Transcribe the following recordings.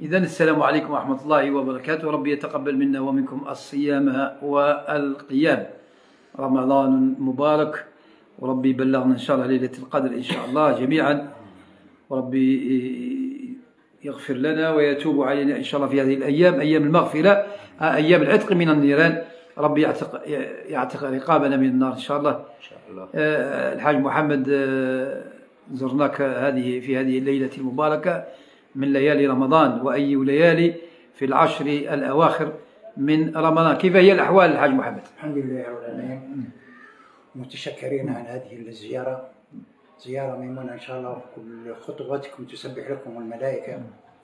إذا السلام عليكم ورحمة الله وبركاته. ربي يتقبل منا ومنكم الصيام والقيام. رمضان مبارك، وربي يبلغنا إن شاء الله ليلة القدر إن شاء الله جميعا، وربي يغفر لنا ويتوب علينا إن شاء الله في هذه الأيام، أيام المغفرة، أيام العتق من النيران. ربي يعتق رقابنا من النار إن شاء الله. الحاج محمد، زرناك في هذه الليلة المباركة من ليالي رمضان، وأي ليالي في العشر الأواخر من رمضان. كيف هي الأحوال الحاج محمد؟ الحمد لله رب العالمين، متشكرين عن هذه الزيارة، زيارة ميمونة إن شاء الله. كل خطواتكم تسبح لكم الملائكة،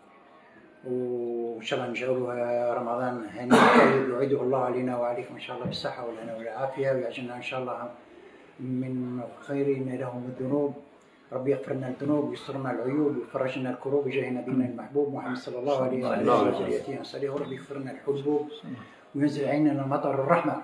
وإن شاء الله نجعلها رمضان هنيئا يعيده الله علينا وعليكم إن شاء الله بالصحة والهنا والعافية، ويعجلنا إن شاء الله من خيرين لهم الذنوب. ربي يغفر لنا الذنوب ويسترنا العيوب ويفرج لنا الكروب بجاه نبينا المحبوب محمد صلى الله عليه وسلم وذريته وصحبه. وربي يغفر لنا الحبوب وينزل علينا المطر الرحمة.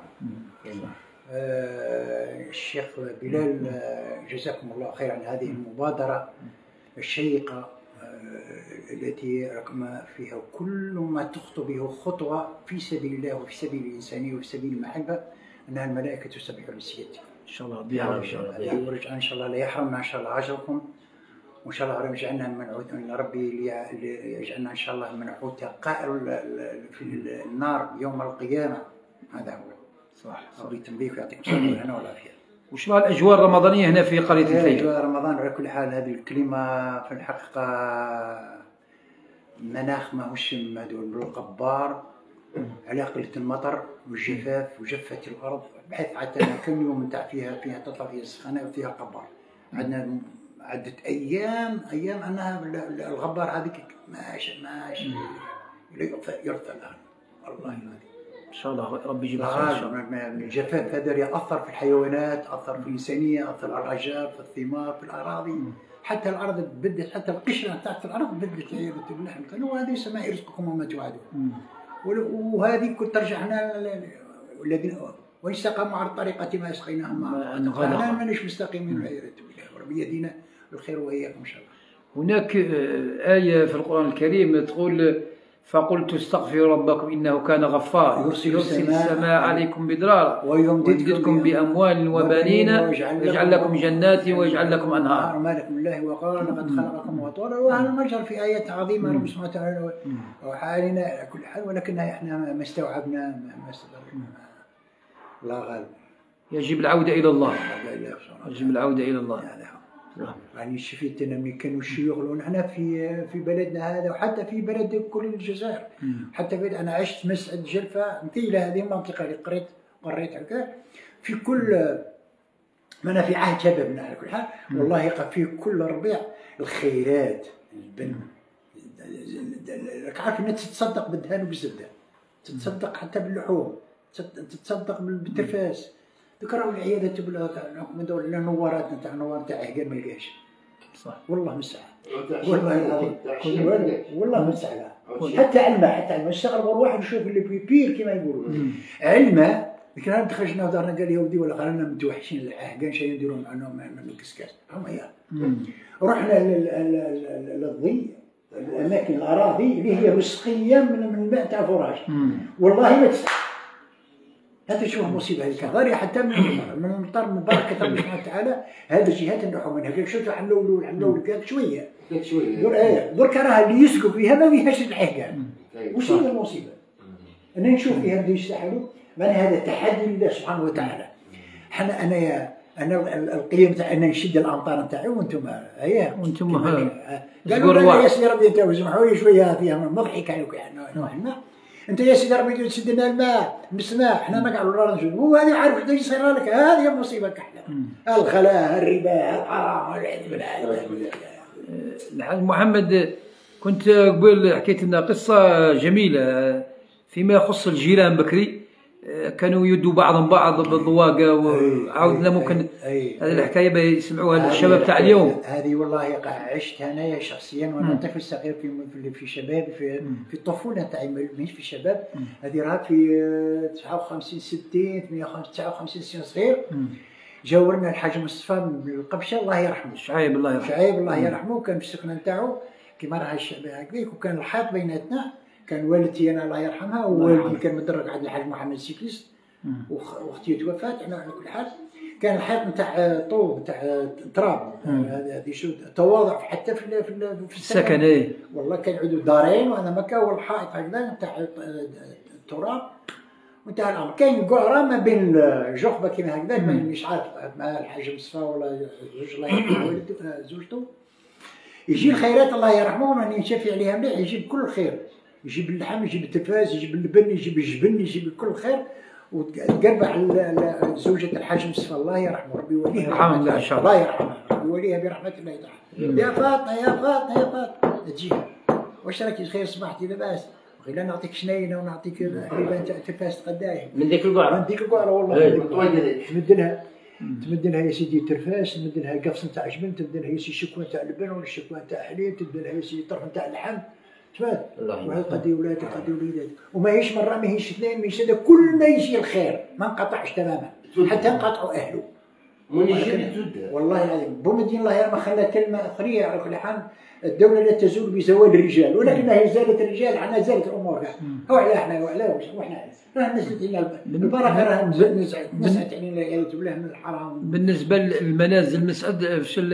الشيخ بلال، جزاكم الله خير عن هذه المبادرة الشيقة التي رقم فيها كل ما تخطو به خطوة في سبيل الله وفي سبيل الإنسانية وفي سبيل المحبة، أنها الملائكة تسبح بسيادتك إن شاء الله. ربي إن شاء الله ورجعنا إن شاء الله لا يحرمنا إن شاء الله أجركم، وإن شاء الله يجعلنا من ربي يجعلنا إن شاء الله من عتقاء في النار يوم القيامة. هذا هو صح. ربي يتمليك ويعطيكم الصحة والهنا والعافية. وش مع الأجواء الرمضانية هنا في قرية الفيل؟ أجواء رمضان على كل حال، هذه الكلمة في الحقيقة مناخ ماهوش مدول القبار على قلة المطر والجفاف وجفت الأرض، بحيث حتى كل يوم نتاع فيها تطلع فيها السخانة وفيها قبار. عندنا عدة أيام أنها الغبار هذيك ماشي يرثى لها والله العظيم. إن شاء الله ربي يجيب خير إن شاء الله. الجفاف هذا يأثر في الحيوانات، أثر في الإنسانية، أثر على الأشجار، في الثمار، في الأراضي، حتى الأرض تبدت، حتى القشرة تحت الأرض بدت عيادة اللحم، وهذه السماء يرزقكم وما توعدون. وهذه كنت ترجعنا الذين وإن استقاموا على الطريقة ما يسقيناهم ماء، فأنا مانيش مستقيمين والعياذ بالله، وربي يهدينا بالخير وإياكم إن شاء الله. هناك آية في القرآن الكريم تقول: فقلت استغفروا ربكم إنه كان غفارا يرسل السماء عليكم مدرارا ويمددكم بأموال وبنين ويجعل لكم جنات ويجعل لكم أنهارا ما لكم الله وقال لقد خلقكم أطوارا. وهذا المجر في آيات عظيمة رب سبحانه وتعالى وحالنا على كل حال، ولكنها إحنا ما استوعبنا ما استدركنا. الله غالب. يجب العودة إلى الله. يجب العودة إلى الله. يعني شفت أنا ملي كانوا الشيوخ ونحن في بلدنا هذا، وحتى في بلد كل الجزائر، حتى في أنا عشت مسعد جلفة مثيلة، هذه المنطقة اللي قريت هكذا في كل ما أنا في عهد شبابنا على كل حال. والله يقع في كل ربيع الخيرات البن. عارف أنها تتصدق بالدهان وبالزبدة، تتصدق حتى باللحوم، تتصدق بالترفاس. ذكروا العيادات من دول النوارات نتاع النوار تاع عقال ما لقاش. صح والله مسعى، والله العظيم والله مسعى. حتى علمه اشتغل غير واحد يشوف اللي في بير كما يقولوا علمه. كنا خرجنا ودارنا قال يا ودي ولا قالنا متوحشين العهقان شي يديروا معنا من الكسكاس هم يا رحنا للضي الاماكن الاراضي اللي هي مسقيه من الماء تاع فراج. والله ما تستحق. هذا شوف مصيبه هذيك ضاريه حتى من المطر من بركه الله سبحانه وتعالى. هذه الجهات نروحوا منها كيف شفتوا حلول شويه درك راها اللي يسكن فيها ما فيهاش العهقان. وش هي المصيبه؟ انا نشوف فيها بده يستحلوا. من هذا تحدي لله سبحانه وتعالى. انا القيم تاع ان نشد الامطار نتاعي وانتم وانتم قالوا يا سيدي ربي انت سمحوا لي شويه فيها مضحك عليك نوع الماء. انت يا سيدي ربي تسد لنا الماء من السماء، احنا نقعدوا الارض نشوف. هو هذا عارف واش يصير لك. هذه المصيبه كحله، الخلاء، الربا، الحرام، والعياذ بالله. الحاج محمد، كنت قبل حكيت لنا قصه جميله فيما يخص الجيران بكري، كانوا يدوا بعضهم بعض بالضواقه، وعاودنا ممكن هذه الحكايه يسمعوها الشباب تاع اليوم. هذه والله عشتها انايا شخصيا وانا طفل صغير في شباب في الطفوله تاعي، مش في الشباب. هذه راها في 59 60 59 سنه صغير. جاورنا الحاج مصطفى من القبشه الله يرحمه، شعيب الله يرحمه، شعيب الله يرحمه، كان في السكنه نتاعو كيما راه الشعب هكذاك. وكان الحائط بيناتنا، كان والدتي انا الله يرحمها ووالدي كان مدرك عند الحاج محمد سيكليس، واختي توفات. احنا على كل حال كان الحائط نتاع طوب نتاع تراب، هذه شو تواضع حتى في السكن. والله كان عندو دارين وانا مكا، والحائط هكذا نتاع التراب وانتهى الامر. كاين قعره ما بين الجحبه كيما هكذا، مانيش عارف مع الحاج مصطفى ولا زوج الله يرحمه زوجته. يجي الخيرات الله يرحمه راني نشافي عليها مليح، يجيب كل خير، يجيب اللحم، يجيب التفاز، يجيب اللبن، يجيب الجبن، يجيب كل خير. وتقربح زوجة الحاج مصطفى الله يرحمه، ربي يوليها الحمد لله ان شاء الله، الله يرحمها، ربي يوليها برحمة الله تعالى. يا فاطمة يا فاطمة يا فاطمة تجيها، واش راكي خير صباحتي لاباس؟ ولا نعطيك شنينه ونعطيك حليبه تفاس تقدايه من ديك القعره، من ديك القعره والله. تمد لها يا سيدي ترفاس، تمد لها قفص نتاع جبن، تمد لها يا سيدي شكوى نتاع لبن ولا شكوى نتاع حليب، تمد لها يا سيدي طرف نتاع اللحم، تفاد قدي ولادك قدي وليداتك. وما هيش مره، ما هيش اثنين، ما هيش هذا، كل ما يجي الخير ما انقطعش تماما حتى انقطعوا اهله. من يجي زود والله العظيم بومدين الله يرحمه خلى كلمه اخريه على كل حال: الدوله لا تزول بزوال الرجال، ولكنها زالت الرجال عنا زالت الامور كاع. هو على احنا وعلاه وحنا راه نزلت لنا البركه، راه نزعت علينا العياذ بالله من الحرام. بالنسبه للمنازل المسعد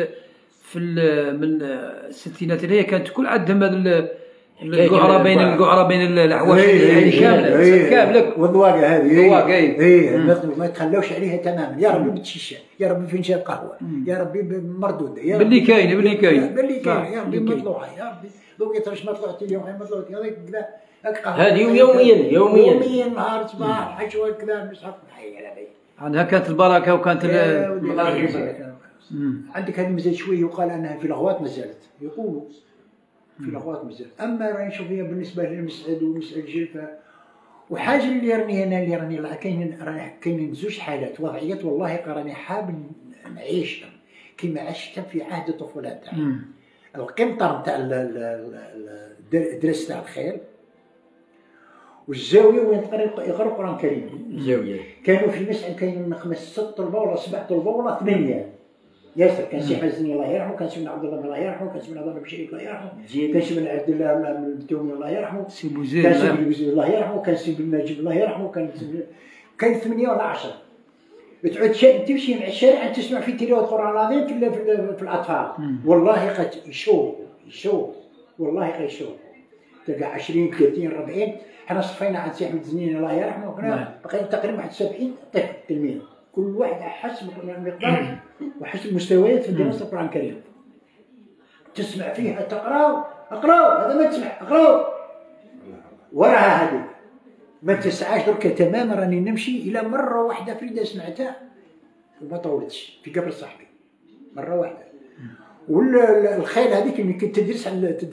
من الستينات اللي هي كانت كل عندهم هذا القعره بين الاحواش يعني كامله والضواقه هذه ما تخلوش عليها تماما. يا ربي بتشيشه، يا ربي فنجان قهوه، يا ربي مردوده، يا باللي كاين يا ربي مطلوعه، يا ربي لقيت واش مطلوعتي اليوم مطلوعتي هذيك كذا هذه يوميا نهار صباح حشوه كذا مش عارف حي على بي. عنها كانت البركه وكانت عندك هذه مازال شويه، يقال انها في الغوات مازالت، يقولوا في الغوات مازالت. اما راني نشوف فيها بالنسبه للمسعد ومسعد جلفه. وحاجه اللي راني انا اللي راني كاين زوج حالات وضعيات والله راني حاب نعيش كيما عشت في عهد الطفوله تاعي. القنطر تاع الدرس تاع الخيل، والزاويه وين يقرا القران الكريم. الزاويه كانوا في المسعد كاين 5 طلبه ولا 7 طلبه ولا 8 ياسر. كان سي حزني الله يرحمه، كان سي بن عبد الله الله يرحمه، كان سي بن عبد الله بشريك الله يرحمه، كان سي بن عبد الله المتومي الله يرحمه، سي بوزيد كان سي بوزيد الله يرحمه، كان سي بن نجيب الله يرحمه، كان 8 ولا 10. بتعود تمشي مع الشارع تسمع في تلاوه القران العظيم في الاطفال. والله قد يشوف والله قد يشوف تلقى 20 30 40. حنا صفينا عند سي احمد زنين الله يرحمه، وحنا بقينا تقريبا واحد 70 طفل تلميذ، كل واحد حسب المقدار وحسب مستويات في دراسه القران الكريم. تسمع فيها اقراو هذا ما تسمع اقراو وراها هذه ما تسعاش درك تماما. راني نمشي الى مره واحده فريده سمعتها وما طولتش في قبر صاحبي مره واحده. والخيل هذيك اللي كنت تدرس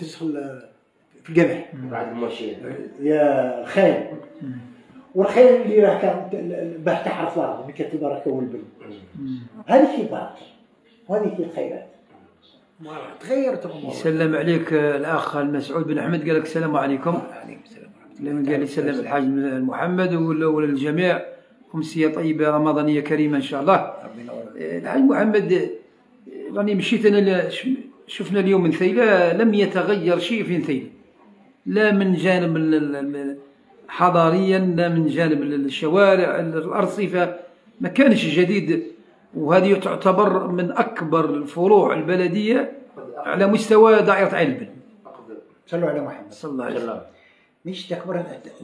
في الجامع بعد الماشيه يا الخيل. والخيل اللي راه كان باه تحرف الله اللي كانت البركه والبن، هذيك هي البركه وهذيك هي الخيرات. تغيرت الامور. يسلم عليك الاخ المسعود بن احمد، قال لك السلام عليكم. وعليكم السلام ورحمه الله. قال لي سلم الحاج محمد وللجميع، أمسية طيبة رمضانية كريمة إن شاء الله. الحاج محمد، راني مشيت أنا شفنا اليوم من ثيلة لم يتغير شيء في ثيلة، لا من جانب حضاريا لا من جانب الشوارع الأرصفة، ما كانش جديد. وهذه تعتبر من أكبر الفروع البلدية على مستوى دائرة علبن. صلوا على محمد صلى الله عليه وسلم. مش تكبر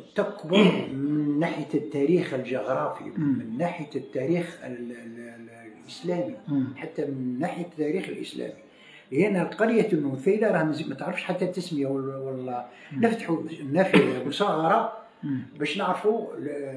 من ناحية التاريخ الجغرافي، من ناحية التاريخ الإسلامي، حتى من ناحية التاريخ الإسلامي. لأن القرية النوثيلة راه ما تعرفش حتى التسمية ولا نفتحوا النافية مصغرة باش نعرفوا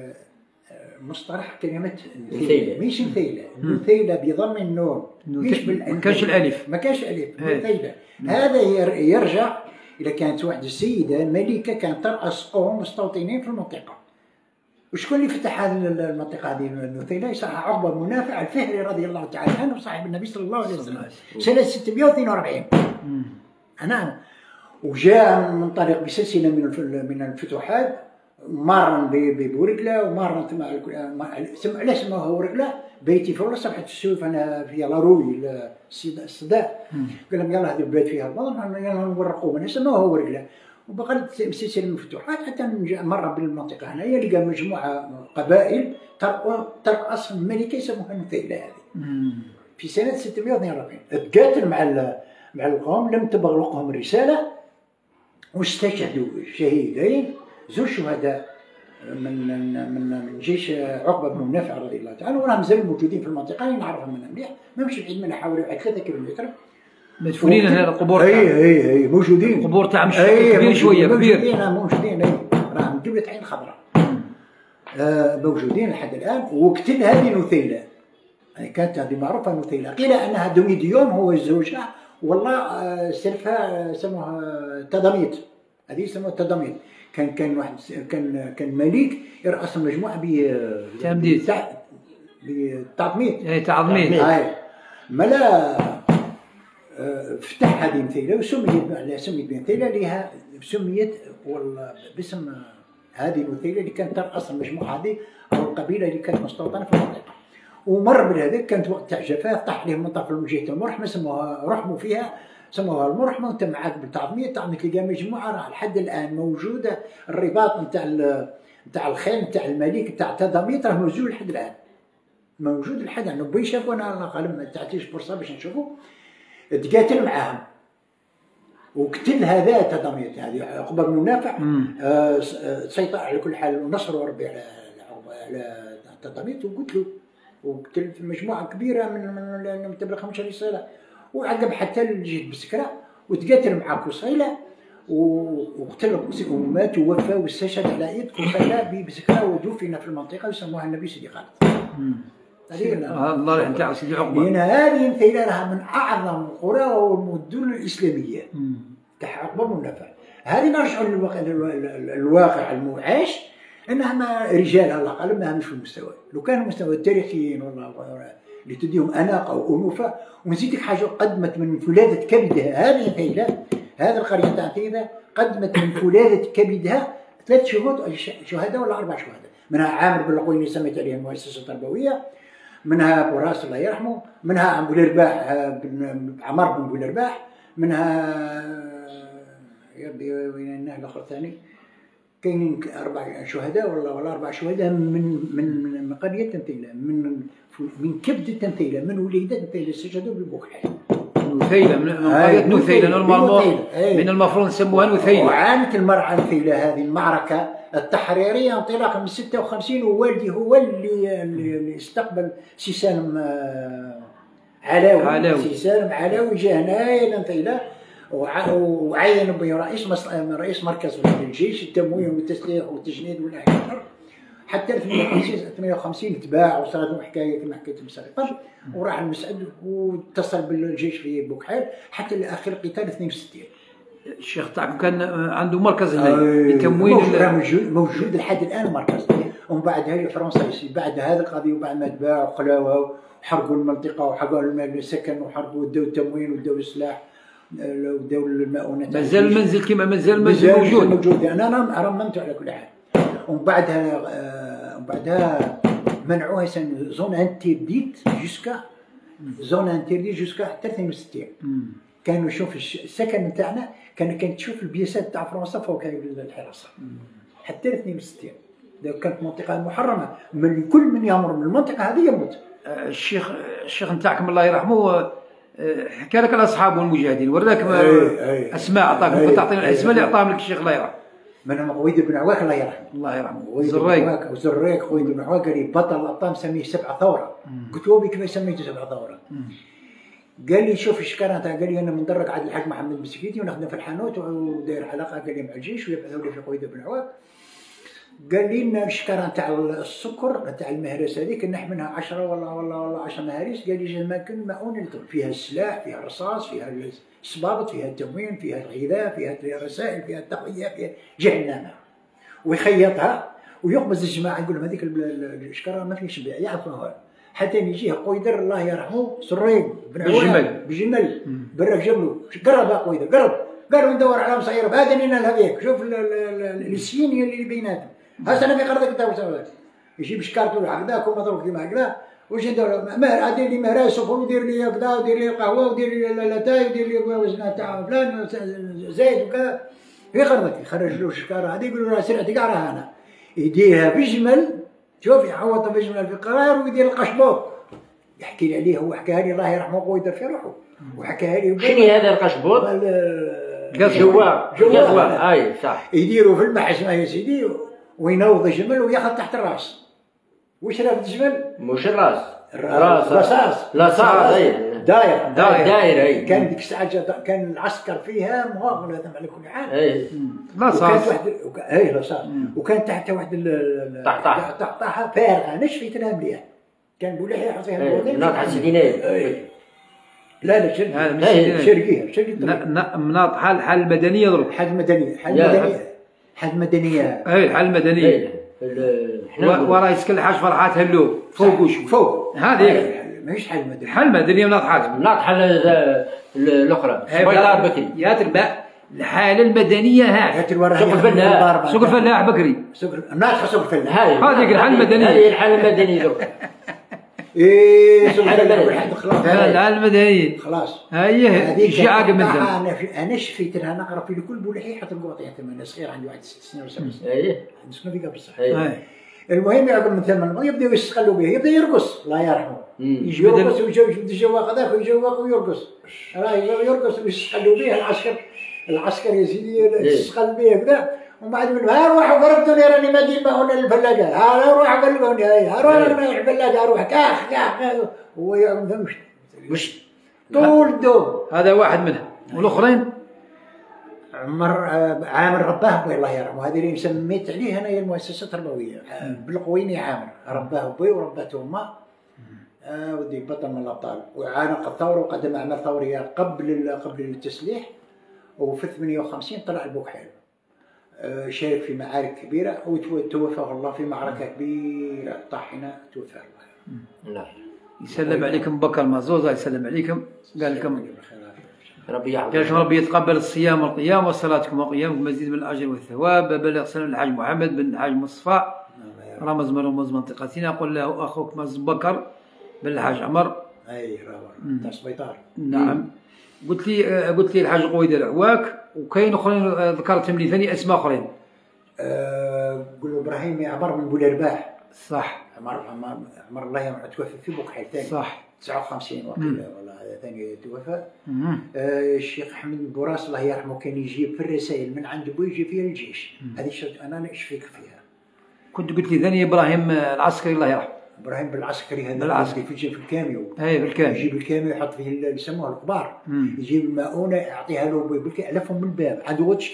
مصطلح كلمة نثيلة. مش نثيلة، نثيلة بضم النون، مش ما كانش الألف، ما كانش الألف. نثيلة هذا يرجع إذا كانت واحدة السيدة ملكة كانت ترأس قوم مستوطنين في المنطقة. وشكون اللي فتح هذه المنطقة هذه النثيلة؟ صح عقبة بن نافع الفهري رضي الله تعالى عنه، صاحب النبي صلى الله عليه وسلم، سنة 642. نعم. وجاء من طريق بسلسلة من الفتوحات، مارن بورقله ومارن علاش سموها ورقله بيتي في الوسط حيت السويف انا فيها لاروي الصداع قال لهم يلاه هذه البلاد فيها البطل يلاه نورقوا منها سموها ورقله وبقات السلسله مفتوحه حتى مره بالمنطقه هنايا لقى مجموعه قبائل ترأس الملكه يسموها نثيله هذه في سنه 642 تقاتل مع القوم لم تبلغهم الرساله واستشهدوا شهيدين زوج شهداء من جيش عقبه بن نافع رضي الله تعالى وراهم مازالوا موجودين في المنطقه نعرفهم منها مليح ما مشي بعيد منها حوالي 3 كيلومتر مدفونين هنا القبور اي موجودين القبور تاع مش كبير شويه كبير موجودين راهم جبت عين خضراء موجودين لحد الان وقتل هذه نثيله يعني كانت هذه معروفه نثيله قيل انها دوميديوم هو زوجها والله سلفها سموها تضاميط هذه يسموها التضاميط كان واحد كان ملك يرأس المجموعه تمديد بالتعظميط اي تعظميط ملا فتح هذه مثيله وسميت بمثيله لها سميت باسم هذه المثيله اللي كانت ترأس المجموعه هذه او القبيله اللي كانت مستوطنه في المنطقه ومر بهذاك كانت وقت تاع جفاف طاح عليهم مطر من جهه المرحمه سموها رحموا فيها سموها المرحمه وانت معاك بالتعظميه تلقى مجموعه راه لحد الان موجوده الرباط نتاع الخيل نتاع الملك نتاع تضاميط راه موجود لحد الان موجود لحد الان بغي يشوفوا انا قال ما تعطيش فرصه باش نشوفوا تقاتل معاهم وقتل هذا تضاميط هذه عقبه بن نافع سيطر على كل حال ونصروا ربي على تضاميط وقتلوا وقتل في مجموعه كبيره من ما تبلغهمش رساله وعقب حتى لجهه بسكره وتقاتل مع قصيله وقتل ومات ووفى واستشهد على يد قصيله بسكره ودفن في المنطقه يسموها النبي سيدي خالد. الله نتاع سيدي عقبه. لان هذه مثيله لها من اعظم القرى والمدن الاسلاميه تاع عقبه بن نافع. هذه نرجعوا للواقع المعاش انها ما رجال الله قال ما مش في المستوى لو كانوا مستوى التاريخيين والله اللي تديهم اناقه وانوفه ونزيدك حاجه قدمت من فلاذه كبدها هذه مثيله هذه القريه تاع مثيله قدمت من فلاذه كبدها 3 شهداء ولا 4 شهداء منها عامر بن القوي اللي سميت عليه المؤسسه التربويه منها بوراس الله يرحمه منها ابو الرباح عمر بن ابو الرباح منها يا ربي وين الاخر الثاني كاينين 4 شهداء ولا 4 شهداء من قريه تمثيله من كبد تمثيله من وليده تمثيله استشهدوا بالبكحل نثيله من قريه نثيله نورمالمون من المفروض نسموها نثيله وعانت المراه نثيله هذه المعركه التحريريه انطلاقا من 56 ووالدي هو اللي استقبل سي سالم علاوي سي سالم علاوي جا هنايا لنثيله وعين به رئيس مركز الجيش التموين والتسليح والتجنيد والاحتياط حتى 58 تباع وصارت حكايه كما حكيت سابقا وراح المسعد واتصل بالجيش في بوكحال حتى لاخر القتال 62. الشيخ تاعكم كان عنده مركز للتموين موجود لحد الان مركز ومن بعد هذه فرنسا بعد هذه القضيه وبعد ما تباع وخلاوها وحرقوا المنطقه وحرقوا السكن وحرقوا وداو التموين وداو السلاح وداو المؤونات مازال المنزل كما مازال المنزل موجود انا رممته على كل حال ومن بعدها منعوها زون انترديت جوسكا حتى 62 كانوا شوف السكن نتاعنا كانت تشوف البياسات تاع فرنسا فوق الحراسه حتى 62 كانت منطقه محرمه من كل من يمر من المنطقه هذه يموت. الشيخ نتاعكم الله يرحمه حكى لك الاصحاب والمجاهدين وراك اسماء عطاكم تعطينا الاسماء اللي عطاهم لك الشيخ الله يرحمه. منهم قويد بن عواك الله يرحمه. الله يرحمه. وزريق قويد بن عواك قال لي بطل الابطال مسميه 7 ثوره. قلت له كيف سميته 7 ثوره؟ قال لي شوف الشكاره تاع قال لي انا مندرج عند الحاج محمد المسكيتي ونخدم في الحانوت وداير علاقه قال لي مع الجيش ويبعثوا لي في قويد بن عواك. قال لي ان الشكاره تاع السكر تاع المهرس هذيك نح منها 10 ولا 10 مهاريس قال لي جماكن مؤونه فيها السلاح فيها الرصاص فيها الصبابط فيها التموين فيها الغذاء فيها الرسائل فيها التقويه فيها جهنم ويخيطها ويقبض الجماعه يقول لهم هذيك الشكاره ما فيش بيع يعرفوها حتى يجيه قويدر الله يرحمه سريم بن عوان بجمل برا جبلو قرب قويدر قرب قالوا ندور على مصيرف هذا لنا هذيك شوف السين اللي بيناتهم هسه انا في قرضك انت وسوي يجيب شكارته هكذاك ومضروب كيما هكذا واش ندير مهر دير لي مهر سفر ودير لي هكذا ودير لي القهوه ودير لي لاتاي ودير لي وزنه تاع فلان زيت وكذا في قرضك يخرج له الشكاره هذه يقول له سرعتي كاع راها هنا يديرها بجمل شوف يعوضها بجمل في قرار ويدير القشبوط يحكي لي عليه هو حكاها لي الله يرحمه خويا دار في روحه وحكاها لي شنو هذا القشبوط؟ جواب اي صح يديروا في المحسمه يا سيدي وينوض الجمل وياخذ تحت الراس واش راه في الجمل؟ مش الراس رصاص داير اي كان ديك الساعه كان العسكر فيها مغامر هذا على كل حال اي رصاص اي رصاص وكان تحت واحد طحطاحه فارغه نشفتها مليح كان بوليح يحط فيها الموضوع ناطحه سدينيه لا شرقيها مناط حال المدنيه ضرب حال مدنيه حال مدنيه اي حال مدنيه وراه يسكن حاج فرحات هلو فوق هذه ماهيش حال مدنيه حال مدنيه مناطحات مناطحه الاخرى بيضار بكري يا تربع الحاله المدنيه هاك سوق الفلاح بكري ناطحه سوق الفلاح هذيك الحاله المدنيه هذه الحاله المدنيه ايه الحاله المدنيه خلاص هي شي عاقب من زمان انا شفيت لها نقرا في كل بولحي حتى القواطع تما انا صغير عندي واحد 6 سنين ولا 7 سنين ايه نسكن في بصح المهم يعقب من ثمن يبداو يستقلوا به يبدا يرقص الله يرحمه يجي يرقص ويجي الجواق هذاك ويجواق ويرقص راه يرقص ويستقلوا به العسكر يا سيدي يستقل به كذا ومن بعد من ها روحوا ضربتوني راني ما دير ما هنا الفلاقه ها روحوا قلبوني ها روحوا الفلاقه روح كاخ هو يعقب ثم مش طول الدوم هذا واحد منهم والاخرين عامر رباه الله يرحمه هذه اللي سميت عليه انا هي المؤسسه التربويه بالقويني عامر رباه بوي وربته امه ودي بطل من الابطال وعانق الثوره وقدم اعمال ثوريه قبل التسليح وفي 58 طلع البوكحيل شارك في معارك كبيره وتوفاه الله في معركه كبيره طاحنه توفاه الله يسلم عليكم بكر مازوزه يسلم عليكم قال لكم ربي يحفظكم قال لكم ربي يتقبل الصيام والقيام وصلاتكم وقيامكم مزيد من الاجر والثواب بلغ سلام الحاج محمد بن الحاج مصطفى رمز من رموز منطقتنا قل له اخوك مز بكر بن الحاج عمر اي تاع سبيطار نعم قلت لي الحاج قويدة العواك وكاين اخرين ذكرتهم لي ثاني اسماء اخرين قولوا ابراهيم عمر من بولرباح صح عمر الله يرحمه توفى في بوكحيل ثاني صح 59 ولا ثاني توفى الشيخ احمد بوراس الله يرحمه كان يجيب في الرسائل من عند بو يجي فيها الجيش هذه انا نشفيك فيها كنت قلت لي ثاني ابراهيم العسكري الله يرحمه ابراهيم بالعسكري هذا في الكاميو اي بالكاميو يجيب الكاميو يحط فيه اللي يسموه القبار يجيب المؤونه يعطيها له يلفهم من الباب عنده واتش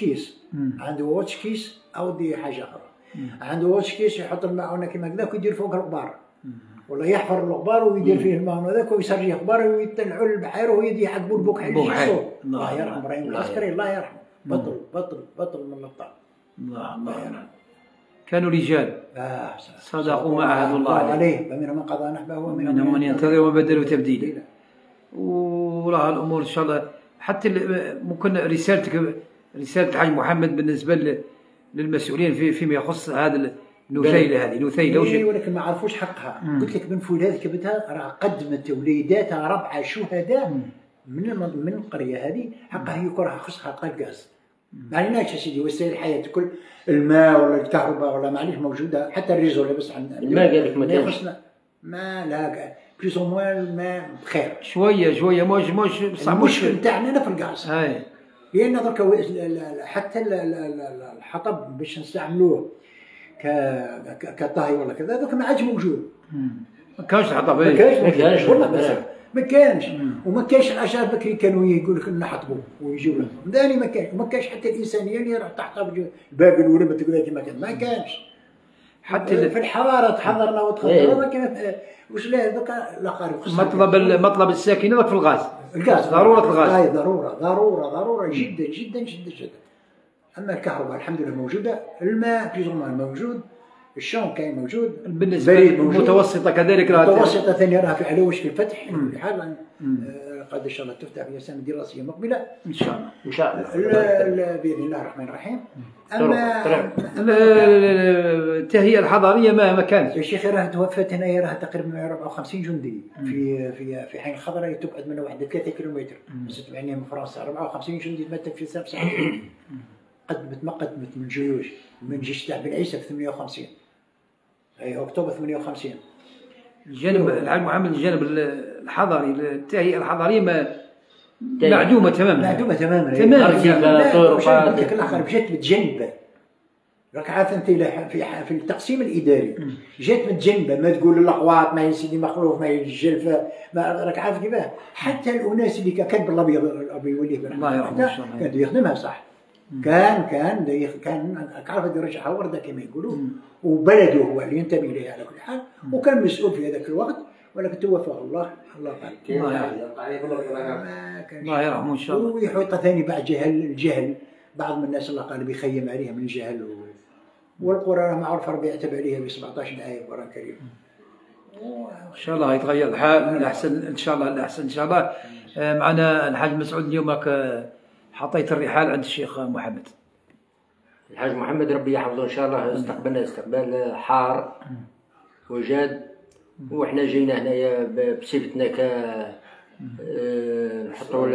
كيس اودي حاجه اخرى عنده واتش كيس يحط المؤونه كما هكذاك ويدير فوق القبار ولا يحفر الغبار ويدير فيه الماء هذاك ويسرجي غبار ويطلعوا للبحير ويدي يحقوا البوكحيل الله يرحم ابراهيم العسكري الله يرحمه بطل من الابطال الله يرحمه كانوا رجال صدقوا ما عهد الله عليه فمنهم من قضى نحبه ومنهم من ينتظر وبدلوا تبديلا وراه الامور ان شاء الله حتى ممكن رساله الحاج محمد بالنسبه للمسؤولين فيما يخص هذا النثيله هذه نثيله ولكن ما عرفوش حقها قلت لك بن فؤاد كبتها راه قدمت وليداتها 4 شهداء من القريه هذه حقها يكره خصها قلقاس ما عليناش يا سيدي وسائل الحياه كل الماء ولا الكهرباء ولا معليش موجوده حتى الريزو لاباس عندنا الماء قال لك ما كانش ما لا بلوس او موان الماء بخير شويه مش المشكل تاعنا انا في الغاز اي لان درك حتى الحطب باش نستعملوه كطهي ولا كذا دوك ما عادش موجود ما كانش الحطب ما كانش وما كانش الاشياء بكري كانوا يقول لك نحطبوا ويجيبوا لهم داني ما كانش وما كانش حتى الانسانيه اللي راح تحطب باقي الوربه كذا كما ما كانش حتى في الحضاره تحضرنا وتخضرنا كانت واش لا دوك الاقارب مطلب الساكنه ذاك في الغاز ضروره الغاز ضروره جدا. اما الكهرباء الحمد لله موجوده الماء بليز موجود الشون كاين موجود. بالنسبه للمتوسطه كذلك المتوسطه ثاني راها في على وشك الفتح على كل حال. قد ان شاء الله تفتح في السنه الدراسيه المقبله ان شاء الله. ان شاء الله باذن الله الرحمن الرحيم. اما التهيئه الحضاريه ما كانت يا شيخي راه توفت هنايا راه تقريبا 54 جندي في حي الخضراء، تبعد منها واحد 3 كيلومتر يعني من فرنسا. 54 جندي تمثل في سبع قدمت من الجيوش من جيش تاع بن عيسى في 58 اي اكتوبر 58. الجانب الحاج محمد، الجانب الحضاري، التهيئه الحضاريه معدومه تماما. معدومه تماما طرقات الاخر جات متجنبه. راك عارف انت في التقسيم الاداري جات متجنبه، ما تقول الاقواط ما يا سيدي مخلوف ما الجلفه ما راك عارف كيفاه. حتى الاناس اللي كان بالابيض يوليه الله يرحمه كان يخدمها صح. كان عارف يرجعها ورده كما يقولوا، وبلده هو اللي ينتمي اليه على كل حال، وكان مسؤول في هذاك الوقت، ولكن توفاه الله قال. الله يرحمه ان شاء الله. ويحط ثاني بعد الجهل بعض من الناس الله قال بيخيم عليها من الجهل، والقران معروف ربي يعتب عليها ب 17 ايه القران الكريم. ان شاء الله يتغير الحال الاحسن ان شاء الله، الاحسن ان شاء الله. معنا الحاج مسعود، اليوم حطيت الرحال عند الشيخ محمد. الحاج محمد ربي يحفظه ان شاء الله، استقبلنا استقبال حار وجاد، وإحنا جينا هنايا بصفتنا نحطوا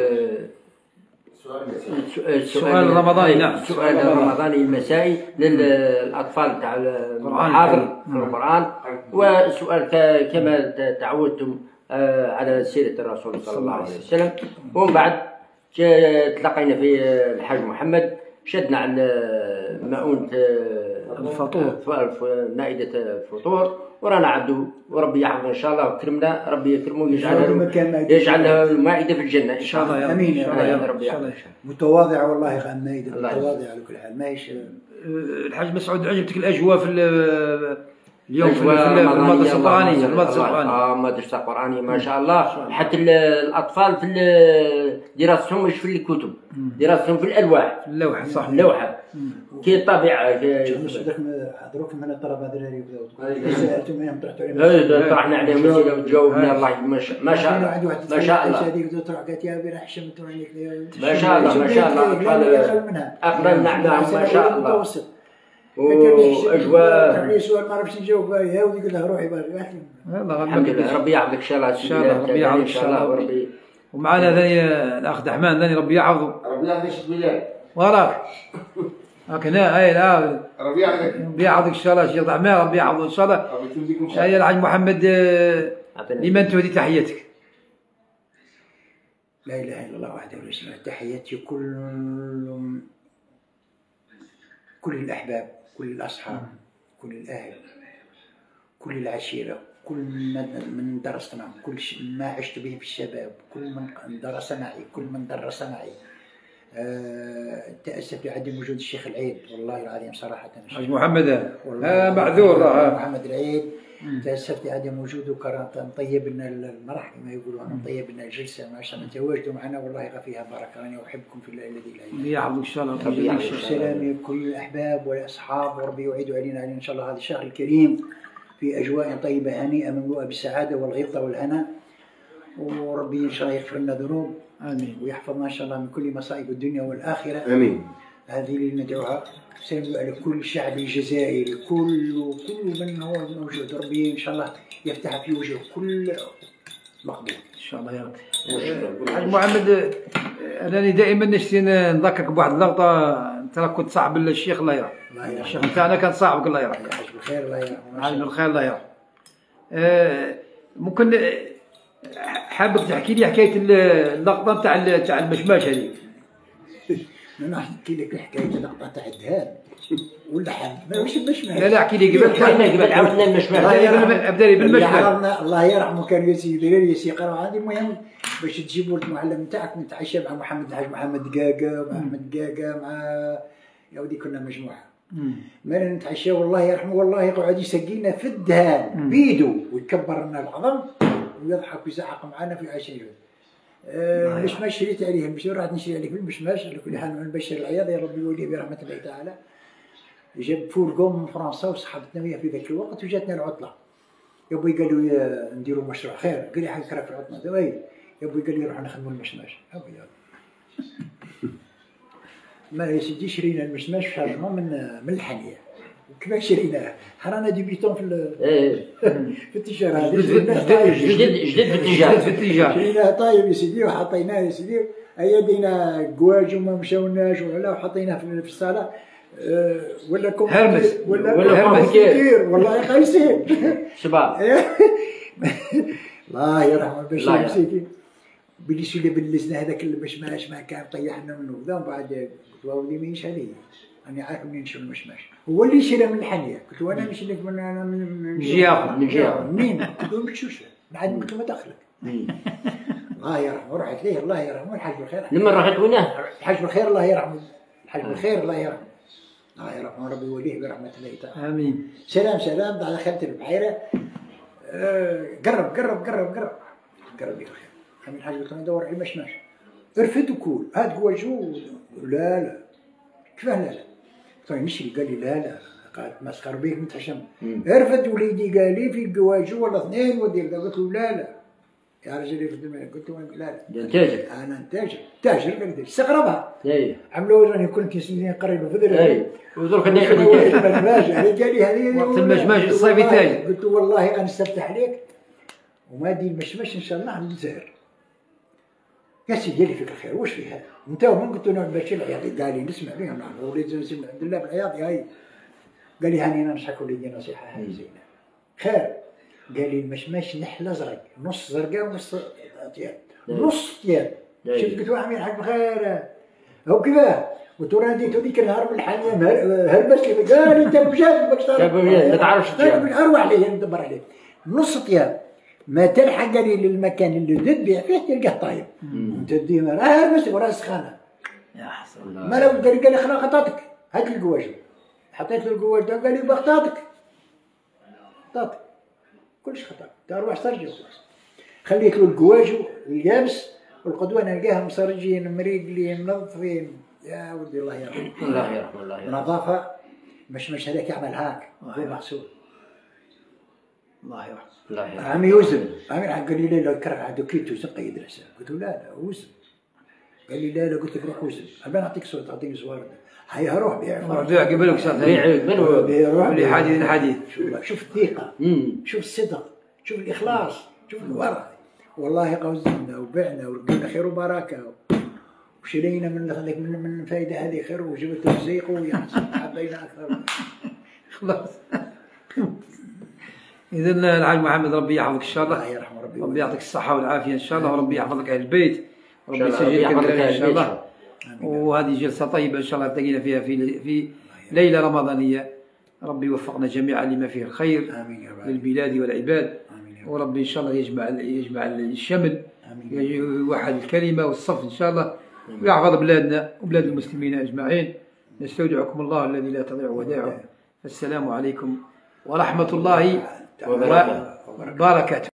السؤال الرمضاني. نعم، السؤال الرمضاني المسائي للأطفال تاع المحاضر في القرآن، وسؤال كما تعودتم على سيرة الرسول صلى الله عليه وسلم. ومن بعد تلقينا في الحاج محمد، شدنا عن مؤونة الفطور، مائدة الفطور، ورانا عبدو وربي يحفظه ان شاء الله، وكرمنا ربي يكرمه ويجعلها المائده في الجنه ان شاء الله. امين يا رب يحفظه. متواضعه والله غير مائده متواضعه على كل حال. ماهيش الحاج مسعود، عجبتك الاجواء في اليوم في المدرسه القرانيه؟ المدرسه القرانيه ما شاء الله، حتى الاطفال في دراستهم مش في الكتب، دراستهم في الالواح، في اللوحه. صح، اللوحه كي الطبيعه. حضروك من الطلبه الدراري بداو سالتم منهم طرحتوا عليهم، طرحنا عليهم اسئله وجاوبنا. الله ما شاء الله ما شاء الله. قالت يا بي راح حشمتوا عليك ما شاء الله ما شاء الله. اقبلنا عليهم ما شاء الله. واجواء سؤال ما عرفتش نجاوب عليه، ودي قلت له روحي بارك. الحمد لله ربي يحفظك ان شاء الله. ان شاء الله ربي يحفظك ان شاء الله. وربي ومعنا ثاني الاخ دحمان ثاني ربي يحفظه. ربي يحفظك شد بالله وراك هكذا. اي لا ربي يحفظك ربي يحفظك ان شاء الله. شيخ دحمان ربي يحفظه ان شاء الله. يا الحاج محمد، لمن تهدي تحياتك؟ لا اله الا الله وحده لا شريك له. تحياتي كل الاحباب، كل الاصحاب، كل الاهل، كل العشيره، كل من درست معهم، كل ما عشت به في الشباب، كل من درس معي، كل من درس معي. تأسف لعدم وجود الشيخ العيد والله العظيم صراحة. الحاج محمد معذور. محمد العيد تأسفت لعدم وجوده، كان طيب لنا المرح كما يقولون، طيب لنا الجلسة ما شاء الله. تواجدوا معنا والله فيها بركة. أنا أحبكم في الله الذي لا إله إلا هو. يحفظك إن شاء الله. ربي يعيش السلام كل الأحباب والأصحاب، وربي يعيد علينا إن شاء الله هذا الشهر الكريم في أجواء طيبة هنيئة مملوءة بالسعادة والغبطة والهنا، وربي إن شاء الله يغفر لنا ذنوب. آمين. ويحفظنا إن شاء الله من كل مصائب الدنيا والآخرة. آمين. هذه اللي ندعوها سلام على كل الشعب الجزائري، كل من هو موجود. ربي إن شاء الله يفتح في وجه كل مقبول إن شاء الله يا رب. الحاج محمد، أنا دائما نشتي نذكرك بواحد اللقطة. أنت كنت صاحب الشيخ الله يرحمه. الشيخ نتاعنا كان صاحبك الله يرحمه. عايش بالخير الله يرحمه. عايش بالخير الله يرحمه. ممكن حابب تحكي لي حكايه اللقطه تاع المشماش هذيك؟ انا نحكي لك حكايه اللقطه تاع الذهب واللحم ماهوش المشماش. لا احكي لي قبل عاودنا المشماش. ابدا لي بالمشماش. الله يرحمه كان يقرا عندي. المهم باش تجيبوا المعلم نتاعك نتعشى مع محمد الحاج محمد دقاقه، مع احمد دقاقه، مع يا ودي كنا مجموعه. مالا نتعشى والله يرحمه، والله يقعد يسقينا في الذهب بيدو ويكبر لنا العظم ويضحك ويزعق معنا في عشاء. المشماش شريت عليه، مش راح نشري عليه في المشماش. على كل حال من بشر العياض يا ربي يوليه برحمة الله تعالى. جاب فورقو من فرنسا وصحبتنا وياه في ذاك الوقت وجاتنا العطله. يا بوي قالوا لي نديروا مشروع خير، قال لي حاجه كرا في العطله دابا. يا بوي قال لي نروحوا نخدموا المشماش. ها بوي ما يا سيدي شرينا المشماش في شارجمون من الحانيه. كيفاش شريناه؟ حرانا ديبيتون في التجاره هذه. جديد في التجاره. شريناه طايب يا سيدي وحطيناه يا سيدي. هيا دينا كواج وما مشاوناش ولا وحطيناه في الصاله. ولا هرمس ولا كثير والله خايسين شباب. الله يرحمه البشير مسكين. بلي شي اللي بلزنا هذاك المشماش ما كان طيحنا منه وذا. ومن بعد قلت له ولدي ماهيش عليا، انا عارف منين نشري المشماش. هو اللي شرا من الحنيه. قلت له انا ماشي لك من جهه منين؟ قلت له مشوش بعد قلت له ما دخلك. الله يرحمه رحت ليه الله يرحمه الحاج بالخير. لما رحت وينه؟ الحاج بالخير الله يرحمه. الحاج بالخير الله يرحمه. الله يرحمه ربي يوليه برحمة الله تعالى. امين. سلام بعد دخلت البحيرة. قرب يا اخي. خليني الحاج قلت له ندور على المشماش. رفد وكول هات كواجو. لا كيفاه لا؟ قلت له نشري. قال لي لا قالت مسخر بيك متحشم. رفد وليدي قال لي في كواجو ولا اثنين ودير. قلت له لا يا رجل يفد. قلت له لا تاجر. انا تاجر قلت استغربها. عملوا وزني كنت يسميني قريب وفدر. ودرك انا يخدم قال لي هذه وقت المشماش الصيفي تاجر. قلت له والله غنستفتح عليك وما دي المشماش ان شاء الله نتزهر. قال سيدي لي فيك الخير واش فيها؟ انت ومن قلت له باش العياطي قال لي نسمع بهم وليت نسمع عبد الله بالعياطي هاي. قال لي هاني ننصحك وليدي نصيحه هاي زينه خير. قال لي المشماش نحله زرق نص زرقاء ونص طياب نص طياب. شفت قلت له عمي الحاج بخير هو كيفاه؟ قلت له انا ديتو ديك النهار من الحانيه هربت لي. قال لي انت بجاز باش تعرف ما تعرفش طياب اروح عليه ندبر عليه نص طياب ما تلحق لي للمكان اللي تبيع فيه تلقاه طايب. انت ديما راه هربت وراه سخانه. يا حسن الله. ما لو قال لي خلاص خطاتك هات لي الكواج. حطيت له الكواج قال لي بخطاتك كلش خطا. تروح ترجع خليت له الكواج اليابس والقدوه نلقاها مسرجين مريقلين منظفين. يا ولدي الله يرحمه. الله يرحمه. نظافه مش هذاك يعمل هاك هو محسوب. الله يرحمه. عمي وزن عمي قال لي لا كره عنده كيلو وزن قيد الحساب. قلت له لا وزن. قال لي لا قلت لك روح وزن. انا نعطيك صوت تعطيني زوار. هيا روح بيع قبلك صار بيع حديث. شوف الثقه شوف الصدق شوف الاخلاص شوف الورع. والله قوزنا وبعنا ولقينا خير وبركه وشرينا من الفائده هذه خير وجبت الزيق وحبينا اكثر. خلاص. إذا الحاج محمد ربي يحفظك إن شاء الله. الله يرحمه ربي يعطيك الصحة والعافية إن شاء الله وربي يحفظك أهل البيت. ربي يسجلك إن شاء الله. وهذه جلسة طيبة إن شاء الله التقينا فيها في ليلة رمضانية. ربي يوفقنا جميعا لما فيه الخير للبلاد والعباد. وربي إن شاء الله يجمع الشمل ويوحد الكلمة والصف إن شاء الله ويحفظ بلادنا وبلاد المسلمين أجمعين. نستودعكم الله الذي لا تضيع ودائعه. السلام عليكم ورحمة الله وبركاته.